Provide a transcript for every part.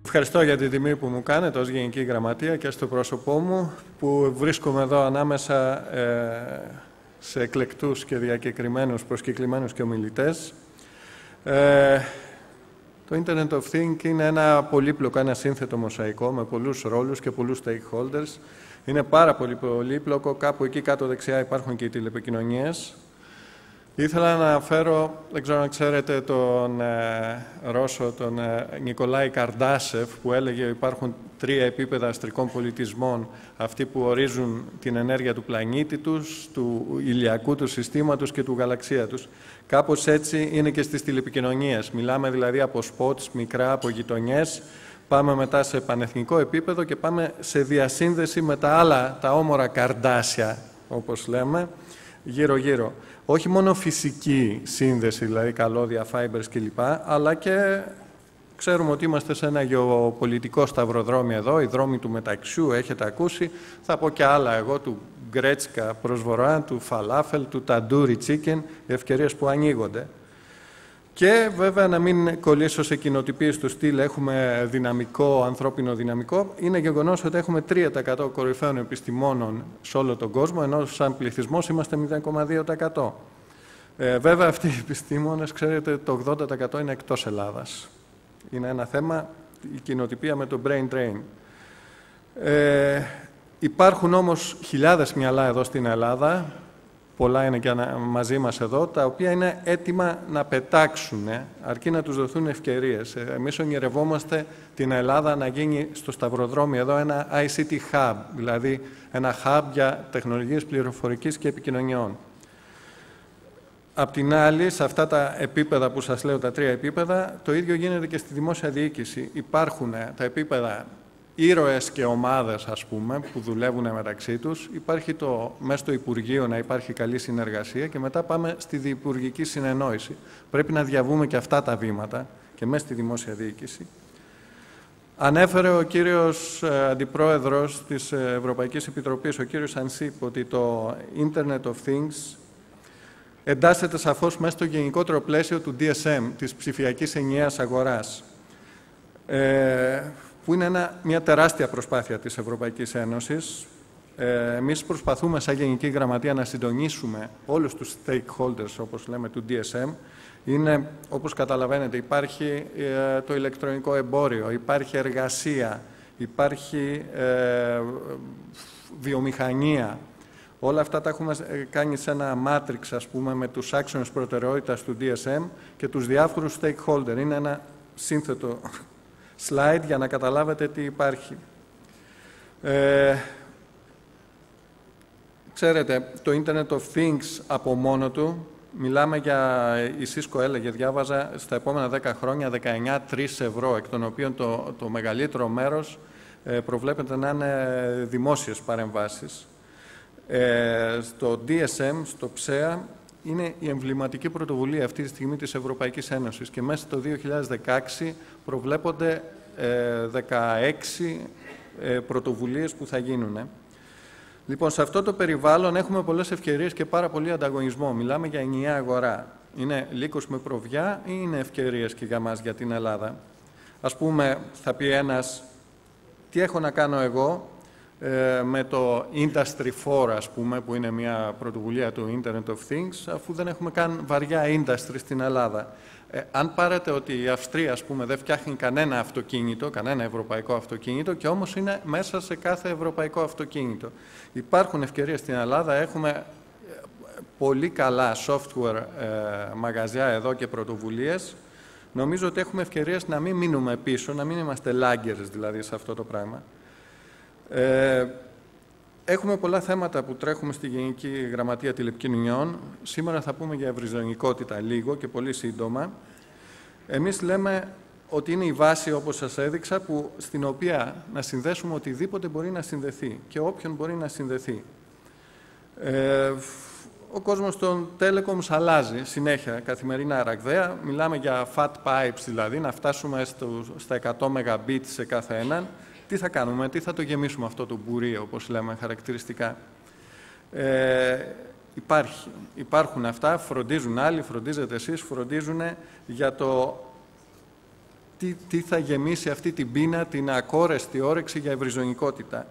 Ευχαριστώ για την τιμή που μου κάνετε ως Γενική Γραμματεία και στο πρόσωπό μου, που βρίσκομαι εδώ ανάμεσα σε εκλεκτούς και διακεκριμένους προσκεκλημένους και ομιλητές. Το Internet of Things είναι ένα πολύπλοκο, ένα σύνθετο μοσαϊκό με πολλούς ρόλους και πολλούς stakeholders. Είναι πάρα πολύ πολύπλοκο. Κάπου εκεί κάτω δεξιά υπάρχουν και οι τηλεπικοινωνίες. Ήθελα να αναφέρω, δεν ξέρω αν ξέρετε τον Ρώσο, τον Νικολάη Καρντάσεφ, που έλεγε ότι υπάρχουν 3 επίπεδα αστρικών πολιτισμών, αυτοί που ορίζουν την ενέργεια του πλανήτη τους, του ηλιακού του συστήματος και του γαλαξία τους. Κάπως έτσι είναι και στις τηλεπικοινωνίες. Μιλάμε δηλαδή από spots μικρά, από γειτονιές, πάμε μετά σε πανεθνικό επίπεδο και πάμε σε διασύνδεση με τα άλλα, τα όμορα καρντάσια, όπως λέμε, γύρω-γύρω. Όχι μόνο φυσική σύνδεση, δηλαδή καλώδια, fibers κλπ, αλλά και ξέρουμε ότι είμαστε σε ένα γεωπολιτικό σταυροδρόμιο εδώ, οι δρόμοι του μεταξιού, έχετε ακούσει, θα πω και άλλα εγώ, του γκρέτσκα προς βορρά, του φαλάφελ, του ταντούρι τσίκεν, οι ευκαιρίες που ανοίγονται. Και βέβαια να μην κολλήσω σε κοινοτυπίες του στυλ, έχουμε δυναμικό, ανθρώπινο δυναμικό. Είναι γεγονός ότι έχουμε 3% κορυφαίων επιστημόνων σε όλο τον κόσμο, ενώ σαν πληθυσμός είμαστε 0,2%. Βέβαια αυτοί οι επιστήμονες, ξέρετε, το 80% είναι εκτός Ελλάδας. Είναι ένα θέμα, η κοινοτυπία με το brain drain. Υπάρχουν όμως χιλιάδες μυαλά εδώ στην Ελλάδα, πολλά είναι και μαζί μας εδώ, τα οποία είναι έτοιμα να πετάξουν, αρκεί να τους δοθούν ευκαιρίες. Εμείς ονειρευόμαστε την Ελλάδα να γίνει στο σταυροδρόμι εδώ ένα ICT hub, δηλαδή ένα hub για τεχνολογίες πληροφορικής και επικοινωνιών. Απ' την άλλη, σε αυτά τα επίπεδα που σας λέω, τα 3 επίπεδα, το ίδιο γίνεται και στη δημόσια διοίκηση. Υπάρχουν τα ήρωες και ομάδες, ας πούμε, που δουλεύουν μεταξύ τους. Υπάρχει μέσα στο Υπουργείο να υπάρχει καλή συνεργασία και μετά πάμε στη διυπουργική συνεννόηση. Πρέπει να διαβούμε και αυτά τα βήματα και μέσα στη δημόσια διοίκηση. Ανέφερε ο κύριος Αντιπρόεδρος της Ευρωπαϊκής Επιτροπής, ο κύριος Ανσίπ, ότι το Internet of Things εντάσσεται σαφώς μέσα στο γενικότερο πλαίσιο του DSM, της ψηφιακής ενιαίας αγοράς, που είναι μια τεράστια προσπάθεια της Ευρωπαϊκής Ένωσης. Εμείς προσπαθούμε σαν Γενική Γραμματεία να συντονίσουμε όλους τους stakeholders, όπως λέμε, του DSM. Είναι, όπως καταλαβαίνετε, υπάρχει το ηλεκτρονικό εμπόριο, υπάρχει εργασία, υπάρχει βιομηχανία. Όλα αυτά τα έχουμε κάνει σε ένα matrix, ας πούμε, με τους άξονες προτεραιότητας του DSM και τους διάφορους stakeholders. Είναι ένα σύνθετο slide για να καταλάβετε τι υπάρχει. Ξέρετε, το Internet of Things από μόνο του, μιλάμε για, η Cisco έλεγε, διάβαζα, στα επόμενα 10 χρόνια 19,3 ευρώ, εκ των οποίων το μεγαλύτερο μέρος προβλέπεται να είναι δημόσιες παρεμβάσεις. Στο DSM, στο ΨΕΑ, είναι η εμβληματική πρωτοβουλία αυτή τη στιγμή της Ευρωπαϊκής Ένωσης και μέσα στο 2016 προβλέπονται 16 πρωτοβουλίες που θα γίνουν. Λοιπόν, σε αυτό το περιβάλλον έχουμε πολλές ευκαιρίες και πάρα πολύ ανταγωνισμό. Μιλάμε για ενιαία αγορά. Είναι λύκος με προβιά ή είναι ευκαιρίες και για μας, για την Ελλάδα? Ας πούμε, θα πει ένας, τι έχω να κάνω εγώ με το Industry 4, ας πούμε, που είναι μια πρωτοβουλία του Internet of Things, αφού δεν έχουμε καν βαριά industry στην Ελλάδα. Αν πάρετε ότι η Αυστρία, ας πούμε, δεν φτιάχνει κανένα αυτοκίνητο, κανένα ευρωπαϊκό αυτοκίνητο, και όμως είναι μέσα σε κάθε ευρωπαϊκό αυτοκίνητο. Υπάρχουν ευκαιρίες στην Ελλάδα, έχουμε πολύ καλά software μαγαζιά εδώ και πρωτοβουλίες. Νομίζω ότι έχουμε ευκαιρίες να μην μείνουμε πίσω, να μην είμαστε laggers δηλαδή σε αυτό το πράγμα. Έχουμε πολλά θέματα που τρέχουμε στη Γενική Γραμματεία Τηλεπικοινωνιών. Σήμερα θα πούμε για ευρυζωνικότητα λίγο και πολύ σύντομα. Εμείς λέμε ότι είναι η βάση, όπως σας έδειξα, στην οποία να συνδέσουμε οτιδήποτε μπορεί να συνδεθεί και όποιον μπορεί να συνδεθεί. Ο κόσμος των telecoms αλλάζει συνέχεια, καθημερινά ραγδαία. Μιλάμε για fat pipes, δηλαδή να φτάσουμε στα 100 Mbit σε κάθε έναν. Τι θα κάνουμε, τι θα το γεμίσουμε αυτό το μπουρί, όπως λέμε χαρακτηριστικά? Υπάρχουν αυτά, φροντίζουν άλλοι, φροντίζετε εσείς, φροντίζουν για το τι θα γεμίσει αυτή την πείνα, την ακόρεστη όρεξη για ευρυζωνικότητα.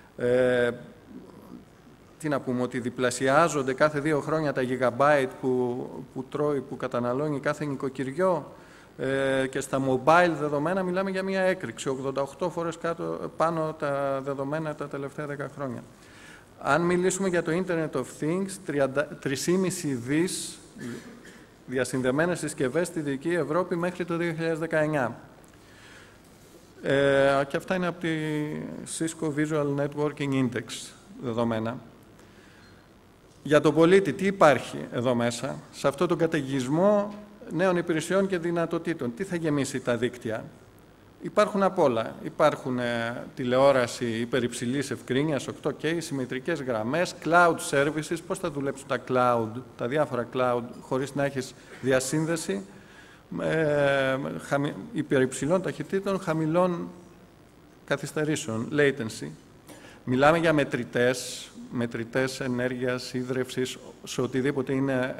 Τι να πούμε, ότι διπλασιάζονται κάθε 2 χρόνια τα gigabyte που καταναλώνει κάθε νοικοκυριό, και στα mobile δεδομένα μιλάμε για μια έκρηξη, 88 φορές πάνω τα δεδομένα τα τελευταία 10 χρόνια. Αν μιλήσουμε για το Internet of Things, 3,5 δις διασυνδεμένες συσκευές στη Δυτική Ευρώπη μέχρι το 2019. Και αυτά είναι από τη Cisco Visual Networking Index δεδομένα. Για τον πολίτη, τι υπάρχει εδώ μέσα, σε αυτόν τον καταιγισμό νέων υπηρεσιών και δυνατοτήτων, τι θα γεμίσει τα δίκτυα? Υπάρχουν απ' όλα. Υπάρχουν τηλεόραση υπερυψηλής ευκρίνειας, 8K, συμμετρικές γραμμές, cloud services, πώς θα δουλέψουν τα cloud, τα διάφορα cloud, χωρίς να έχεις διασύνδεση, υπερυψηλών ταχυτήτων, χαμηλών καθυστερήσεων, latency. Μιλάμε για μετρητές ενέργειας, ίδρευσης, σε οτιδήποτε είναι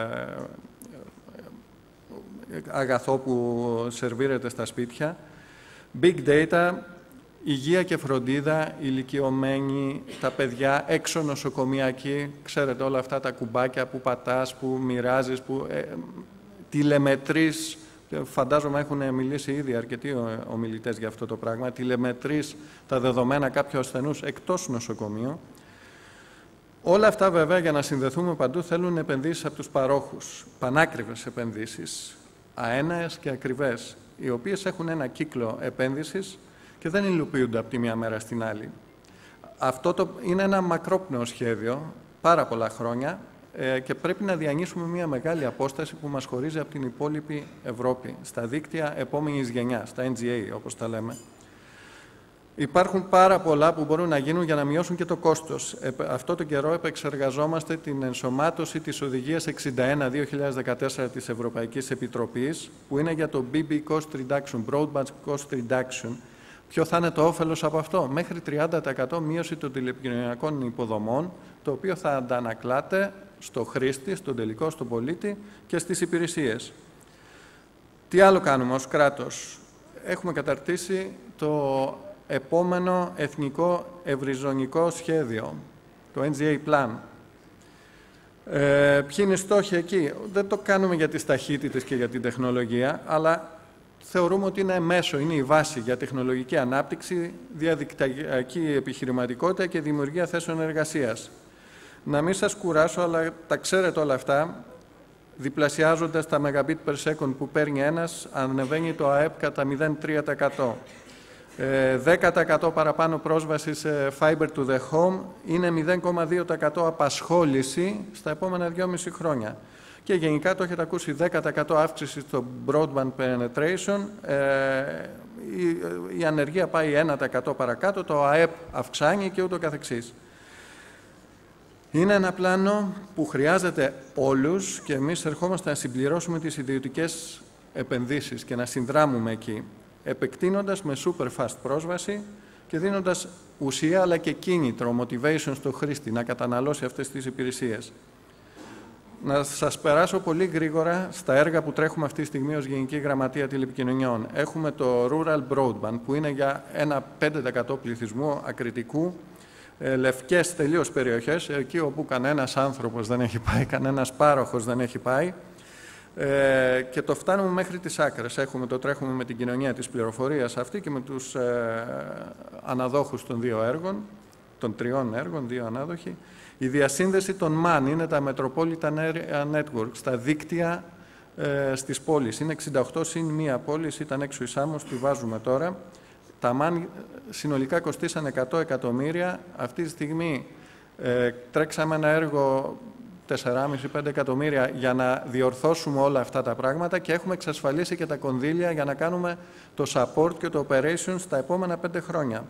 αγαθό που σερβίρεται στα σπίτια. Big data, υγεία και φροντίδα, ηλικιωμένοι, τα παιδιά, έξω νοσοκομιακοί, ξέρετε όλα αυτά τα κουμπάκια που πατάς, που μοιράζεις, που τηλεμετρείς, φαντάζομαι έχουν μιλήσει ήδη αρκετοί ομιλητές για αυτό το πράγμα, τηλεμετρείς τα δεδομένα κάποιου ασθενούς εκτός νοσοκομείου. Όλα αυτά βέβαια για να συνδεθούμε παντού θέλουν επενδύσεις από τους παρόχους, πανάκριβες επενδύσεις, αέναες και ακριβές, οι οποίες έχουν ένα κύκλο επένδυσης και δεν υλοποιούνται από τη μία μέρα στην άλλη. Αυτό είναι ένα μακρόπνοο σχέδιο, πάρα πολλά χρόνια, και πρέπει να διανύσουμε μια μεγάλη απόσταση που μας χωρίζει από την υπόλοιπη Ευρώπη, στα δίκτυα επόμενης γενιάς, τα NGA όπως τα λέμε. Υπάρχουν πάρα πολλά που μπορούν να γίνουν για να μειώσουν και το κόστος. Αυτό τον καιρό επεξεργαζόμαστε την ενσωμάτωση της Οδηγίας 61-2014 της Ευρωπαϊκής Επιτροπής, που είναι για το BB Cost Reduction, Broadband Cost Reduction. Ποιο θα είναι το όφελος από αυτό? Μέχρι 30% μείωση των τηλεπικοινωνιακών υποδομών, το οποίο θα αντανακλάται στο χρήστη, στον τελικό, στον πολίτη και στις υπηρεσίες. Τι άλλο κάνουμε ως κράτος? Έχουμε καταρτήσει το επόμενο εθνικό ευρυζωνικό σχέδιο, το NGA Plan. Ποιοι είναι οι στόχοι εκεί? Δεν το κάνουμε για τις ταχύτητες και για την τεχνολογία, αλλά θεωρούμε ότι είναι μέσο, είναι η βάση για τεχνολογική ανάπτυξη, διαδικτυακή επιχειρηματικότητα και δημιουργία θέσεων εργασίας. Να μην σας κουράσω, αλλά τα ξέρετε όλα αυτά, διπλασιάζοντας τα Mbit per second που παίρνει ένας, ανεβαίνει το ΑΕΠ κατά 0,3%. 10% παραπάνω πρόσβαση σε Fiber to the Home είναι 0,2% απασχόληση στα επόμενα 2,5 χρόνια. Και γενικά το έχετε ακούσει, 10% αύξηση στο broadband penetration, η ανεργία πάει 1% παρακάτω, το ΑΕΠ αυξάνει και ούτω καθεξής. Είναι ένα πλάνο που χρειάζεται όλους και εμείς ερχόμαστε να συμπληρώσουμε τις ιδιωτικές επενδύσεις και να συνδράμουμε εκεί, επεκτείνοντας με super fast πρόσβαση και δίνοντας ουσία αλλά και κίνητρο, motivation στο χρήστη να καταναλώσει αυτές τις υπηρεσίες. Να σας περάσω πολύ γρήγορα στα έργα που τρέχουμε αυτή τη στιγμή ως Γενική Γραμματεία Τηλεπικοινωνιών. Έχουμε το Rural Broadband, που είναι για ένα 5% πληθυσμού ακριτικού, λευκές τελείως περιοχές, εκεί όπου κανένας άνθρωπος δεν έχει πάει, κανένας πάροχος δεν έχει πάει, και το φτάνουμε μέχρι τις άκρες. Τρέχουμε με την κοινωνία της πληροφορίας αυτή και με τους αναδόχους των 2 έργων, των 3 έργων, 2 ανάδοχοι. Η διασύνδεση των MAN είναι τα Metropolitan Networks, τα δίκτυα στις πόλεις. Είναι 68 συν 1 πόλης, ήταν έξω η Σάμος, τη βάζουμε τώρα. Τα MAN συνολικά κοστίσαν 100 εκατομμύρια. Αυτή τη στιγμή τρέξαμε ένα έργο 4,5-5 εκατομμύρια για να διορθώσουμε όλα αυτά τα πράγματα και έχουμε εξασφαλίσει και τα κονδύλια για να κάνουμε το support και το operation στα επόμενα 5 χρόνια.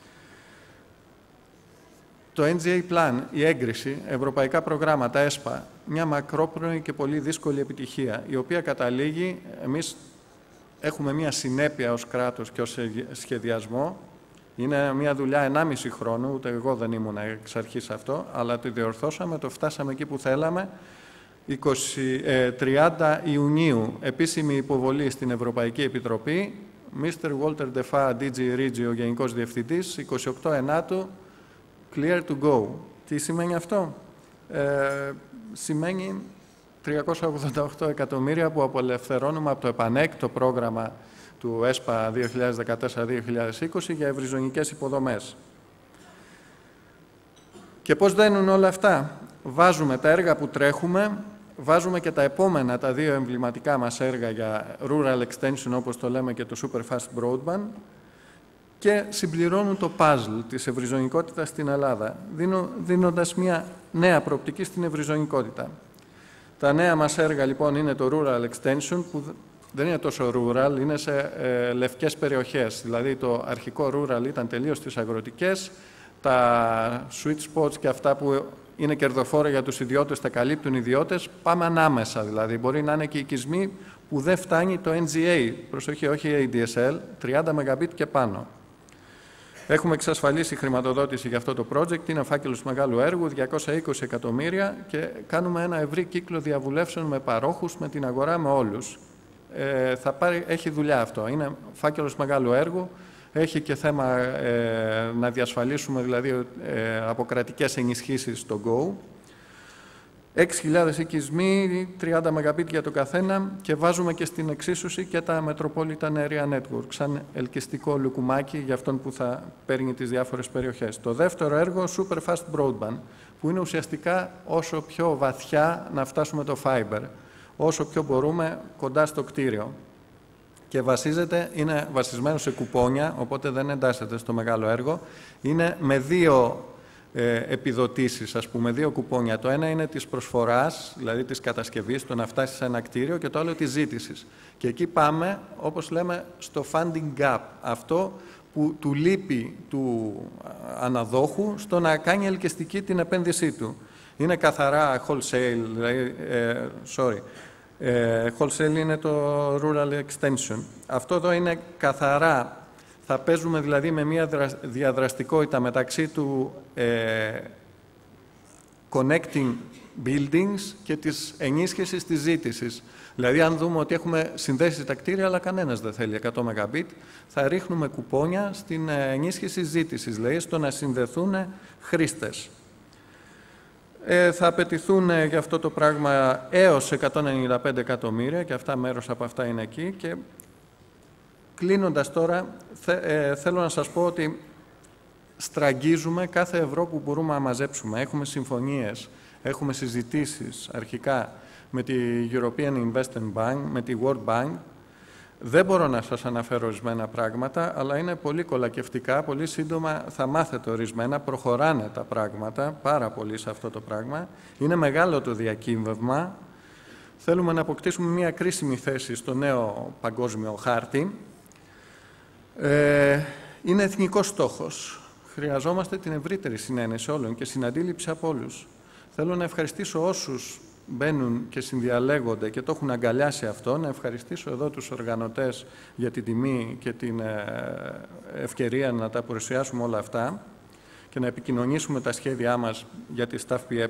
Το NGA Plan, η έγκριση, ευρωπαϊκά προγράμματα, ΕΣΠΑ, μια μακρόπνοη και πολύ δύσκολη επιτυχία, η οποία καταλήγει, εμείς έχουμε μια συνέπεια ως κράτος και ως σχεδιασμό. Είναι μια δουλειά 1,5 χρόνου, ούτε εγώ δεν ήμουν εξ αρχής αυτό, αλλά το διορθώσαμε, το φτάσαμε εκεί που θέλαμε 30 Ιουνίου, επίσημη υποβολή στην Ευρωπαϊκή Επιτροπή. Mr. Walter Defa, DG Regio, ο Γενικός Διευθυντής, 28 Ενάτου, clear to go. Τι σημαίνει αυτό? Σημαίνει 388 εκατομμύρια που απελευθερώνουμε από το ΕΠΑΝΕΚ, το πρόγραμμα του ΕΣΠΑ 2014-2020 για ευρυζωνικές υποδομές. Και πώς δένουν όλα αυτά? Βάζουμε τα έργα που τρέχουμε, βάζουμε και τα επόμενα, τα δύο εμβληματικά μας έργα για Rural Extension, όπως το λέμε, και το Super Fast Broadband, και συμπληρώνουν το puzzle της ευρυζωνικότητας στην Ελλάδα, δίνοντας μια νέα προοπτική στην ευρυζωνικότητα. Τα νέα μας έργα, λοιπόν, είναι το Rural Extension, που δεν είναι τόσο rural, είναι σε λευκές περιοχές. Δηλαδή, το αρχικό rural ήταν τελείως στις αγροτικές, τα sweet spots και αυτά που είναι κερδοφόρα για τους ιδιώτες, τα καλύπτουν οι ιδιώτες, πάμε ανάμεσα. Δηλαδή, μπορεί να είναι και οικισμοί που δεν φτάνει το NGA, προσοχή, όχι ADSL, 30 Mbit και πάνω. Έχουμε εξασφαλίσει χρηματοδότηση για αυτό το project, είναι φάκελος μεγάλου έργου, 220 εκατομμύρια, και κάνουμε ένα ευρύ κύκλο διαβουλεύσεων με παρόχους, με την αγορά, με όλους. Έχει δουλειά αυτό, είναι φάκελος μεγάλου έργου. Έχει και θέμα να διασφαλίσουμε δηλαδή από κρατικές ενισχύσεις στο Go. 6.000 οικισμοί, 30 Mbit για το καθένα, και βάζουμε και στην εξίσωση και τα Metropolitan Area Network, σαν ελκυστικό λουκουμάκι για αυτόν που θα παίρνει τις διάφορες περιοχές. Το δεύτερο έργο, Super Fast Broadband, που είναι ουσιαστικά όσο πιο βαθιά να φτάσουμε το fiber, όσο πιο μπορούμε κοντά στο κτίριο. Και είναι βασισμένο σε κουπόνια, οπότε δεν εντάσσεται στο μεγάλο έργο. Είναι με δύο επιδοτήσεις, ας πούμε, δύο κουπόνια. Το ένα είναι της προσφοράς, δηλαδή της κατασκευής, το να φτάσει σε ένα κτίριο, και το άλλο της ζήτησης. Και εκεί πάμε, όπως λέμε, στο funding gap. Αυτό που του λείπει του αναδόχου στο να κάνει ελκυστική την επένδυσή του. Είναι καθαρά wholesale, δηλαδή, wholesale είναι το Rural Extension. Αυτό εδώ είναι καθαρά, θα παίζουμε δηλαδή με μια διαδραστικότητα μεταξύ του connecting buildings και της ενίσχυσης της ζήτησης. Δηλαδή, αν δούμε ότι έχουμε συνδέσει τα κτίρια, αλλά κανένας δεν θέλει 100 Mbit, θα ρίχνουμε κουπόνια στην ενίσχυση ζήτησης, δηλαδή στο να συνδεθούν χρήστες. Θα απαιτηθούν για αυτό το πράγμα έως 195 εκατομμύρια, και αυτά, μέρος από αυτά είναι εκεί. Και κλείνοντας τώρα, θέλω να σας πω ότι στραγγίζουμε κάθε ευρώ που μπορούμε να μαζέψουμε. Έχουμε συμφωνίες, έχουμε συζητήσεις αρχικά με τη European Investment Bank, με τη World Bank. Δεν μπορώ να σας αναφέρω ορισμένα πράγματα, αλλά είναι πολύ κολακευτικά, πολύ σύντομα θα μάθετε ορισμένα, προχωράνε τα πράγματα, πάρα πολύ σε αυτό το πράγμα. Είναι μεγάλο το διακύβευμα. Θέλουμε να αποκτήσουμε μια κρίσιμη θέση στο νέο παγκόσμιο χάρτη. Είναι εθνικός στόχος. Χρειαζόμαστε την ευρύτερη συνένεση όλων και συναντήληψη από όλους. Θέλω να ευχαριστήσω όσους μπαίνουν και συνδιαλέγονται και το έχουν αγκαλιάσει αυτό. Να ευχαριστήσω εδώ τους οργανωτές για την τιμή και την ευκαιρία να τα παρουσιάσουμε όλα αυτά και να επικοινωνήσουμε τα σχέδιά μας για τη ΣΤΑΦΠΕ,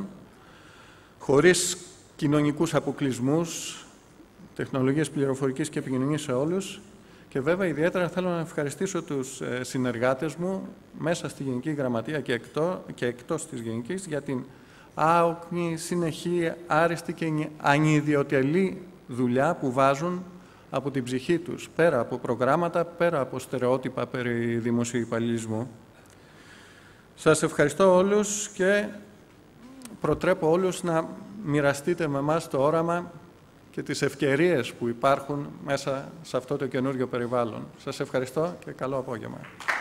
χωρίς κοινωνικούς αποκλεισμούς, τεχνολογίες πληροφορικής και επικοινωνίας σε όλους. Και βέβαια ιδιαίτερα θέλω να ευχαριστήσω τους συνεργάτες μου μέσα στη Γενική Γραμματεία και εκτός της Γενικής για την άοκνη, συνεχή, άριστη και ανιδιοτελή δουλειά που βάζουν από την ψυχή τους, πέρα από προγράμματα, πέρα από στερεότυπα περί δημοσίου υπαλληλισμού. Σας ευχαριστώ όλους και προτρέπω όλους να μοιραστείτε με εμάς το όραμα και τις ευκαιρίες που υπάρχουν μέσα σε αυτό το καινούριο περιβάλλον. Σας ευχαριστώ και καλό απόγευμα.